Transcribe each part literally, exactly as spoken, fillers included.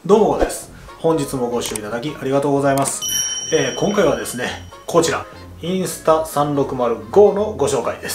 どうもです。本日もご視聴いただきありがとうございます。えー、今回はですね、こちらインスタさんろくまるごのご紹介です。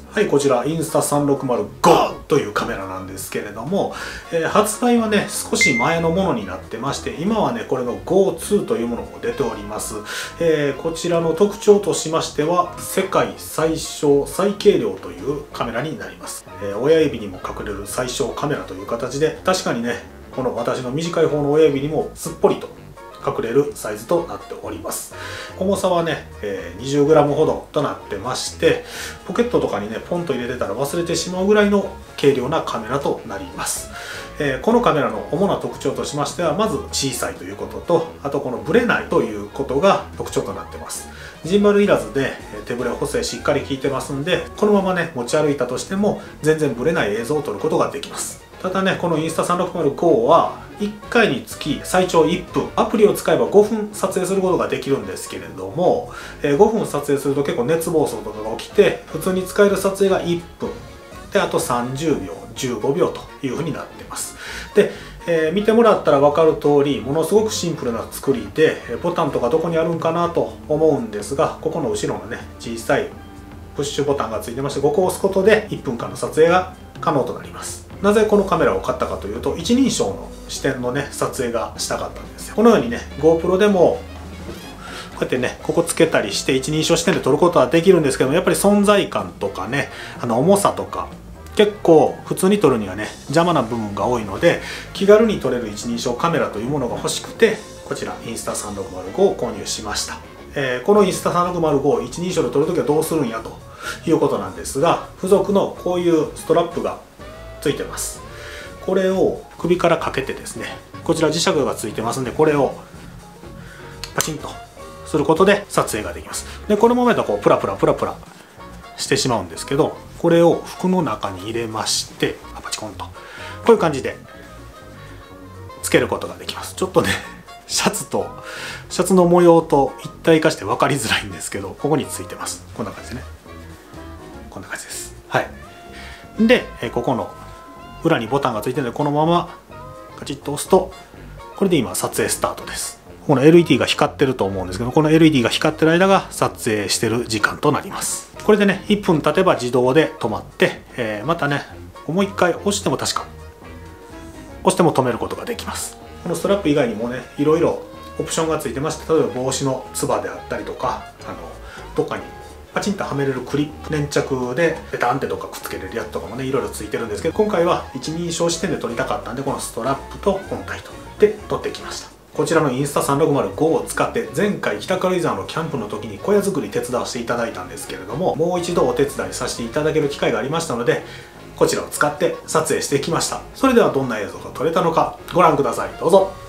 はい、こちらインスタさんろくまるごというカメラなんですけれども、えー、発売はね少し前のものになってまして、今はねこれの ゴーツー というものも出ております。えー、こちらの特徴としましては、世界最小最軽量というカメラになります。えー、親指にも隠れる最小カメラという形で、確かにねこの私の短い方の親指にもすっぽりと隠れるサイズとなっております。重さはね、えー、にじゅうグラム ほどとなってまして、ポケットとかにねポンと入れてたら忘れてしまうぐらいの軽量なカメラとなります。えー、このカメラの主な特徴としましては、まず小さいということと、あとこのブレないということが特徴となってます。ジンバルいらずで手ブレ補正しっかり効いてますんで、このままね持ち歩いたとしても全然ブレない映像を撮ることができます。ただね、このインスタさんろくまるごはいっかいにつき最長いっぷん、アプリを使えばごふん撮影することができるんですけれども、えー、ごふん撮影すると結構熱暴走とかが起きて、普通に使える撮影がいっぷんで、あとさんじゅうびょうじゅうごびょうというふうになってます。で、えー、見てもらったら分かる通り、ものすごくシンプルな作りで、ボタンとかどこにあるんかなと思うんですが、ここの後ろのね小さいプッシュボタンがついてまして、ここを押すことでいっぷんかんの撮影が可能となります。なぜこのカメラを買ったかというと、一人称の視点のね撮影がしたかったんですよ。このようにね GoPro でもこうやってねここつけたりして一人称視点で撮ることはできるんですけども、やっぱり存在感とかね、あの重さとか結構普通に撮るにはね邪魔な部分が多いので、気軽に撮れる一人称カメラというものが欲しくて、こちらインスタさんろくまるごを購入しました。えー、このインスタさんろくまるごを一人称で撮るときはどうするんやということなんですが、付属のこういうストラップがついてます。これを首からかけてですね、こちら磁石がついてますんで、これをパチンとすることで撮影ができます。でこのままだとこうプラプラプラプラしてしまうんですけど、これを服の中に入れまして、パチコンとこういう感じでつけることができます。ちょっとねシャツとシャツの模様と一体化して分かりづらいんですけど、ここについてます。こんな感じでね、こんな感じです。はい。でここの裏にボタンがついてるので、このままカチッと押すと、これで今撮影スタートです。この エルイーディー が光ってると思うんですけど、この エルイーディー が光ってる間が撮影してる時間となります。これでねいっぷん経てば自動で止まって、えー、またねもう一回押しても、確か押しても止めることができます。このストラップ以外にもねいろいろオプションがついてまして、例えば帽子のつばであったりとか、あのどっかにパチンとはめれるクリップ、粘着でペタンってどっかくっつけれるやつとかもねいろいろついてるんですけど、今回は一人称視点で撮りたかったんで、このストラップと本体とで撮ってきました。こちらのインスタさんろくまるごを使って、前回北軽井沢のキャンプの時に小屋作り手伝わせていただいたんですけれども、もう一度お手伝いさせていただける機会がありましたので、こちらを使って撮影してきました。それではどんな映像が撮れたのかご覧ください。どうぞ。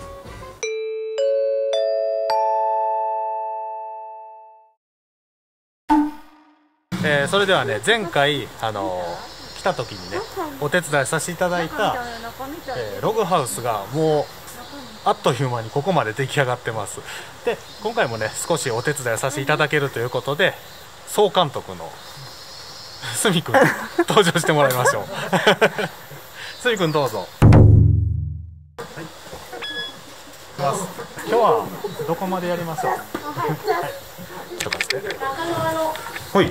えー、それではね、前回あのー、来た時にねお手伝いさせていただいた、えー、ログハウスがもうあっという間にここまで出来上がってます。で今回もね少しお手伝いさせていただけるということで、総監督のすみくん登場してもらいましょう。すみくんどうぞ。はい、今日はどこまでやりましょう。はい、ちょっと待って。はい、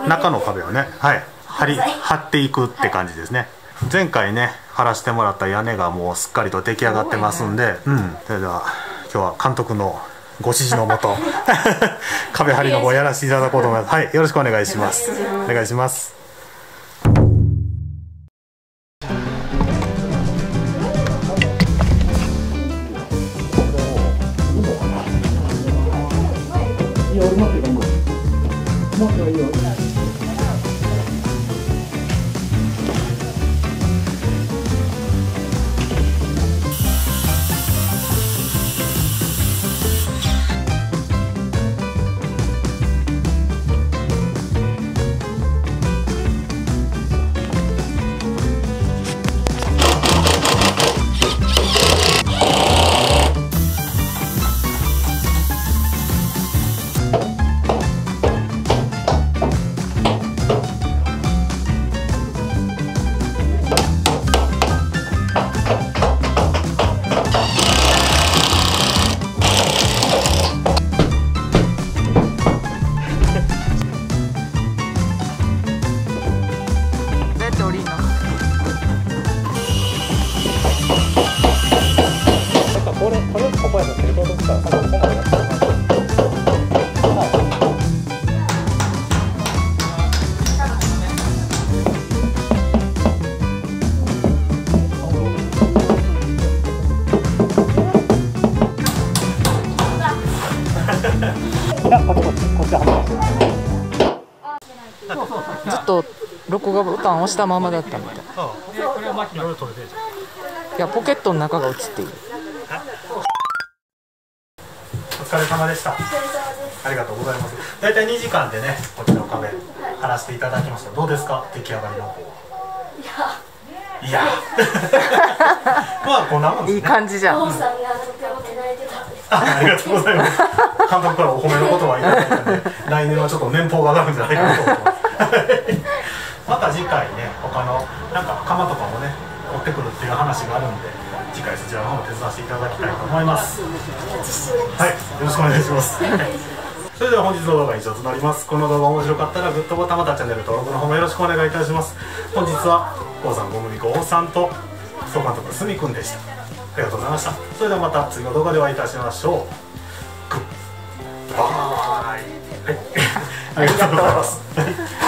中の壁をね、はい、張り張っていくって感じですね。前回ね張らせてもらった屋根がもうすっかりと出来上がってますんで、うん、それでは今日は監督のご指示のもと壁張りの方やらせていただこうと思います。はい、よろしくお願いします。お願いします。 ノリの。 これこれここやったらレコードしたら多分ここまでやったらずっと録画ボタンを押したままだったみたい。いや、ポケットの中が映っている。 お疲れ様でした。ありがとうございます。だいたいにじかんでね、こちらの壁貼らせていただきました。どうですか、出来上がりの方。いや。いや。まあこんなもんですね。 いい感じじゃん。 あ、ありがとうございます。監督からお褒めの言葉いただいたので、来年はちょっと年俸が上がるんじゃないかと思います。また次回ね、他のなんか釜とかもね、持ってくるっていう話があるんで、次回そちらの方も手伝わせていただきたいと思います。はい、よろしくお願いします。それでは本日の動画は以上となります。この動画面白かったらグッドボタンまたチャンネル登録の方もよろしくお願いいたします。本日は郷さん、ごむみこおさんと総監督すみくんでした。ありがとうございました。それではまた次の動画でお会いいたしましょう。グッバイ。はい、ありがとうございます。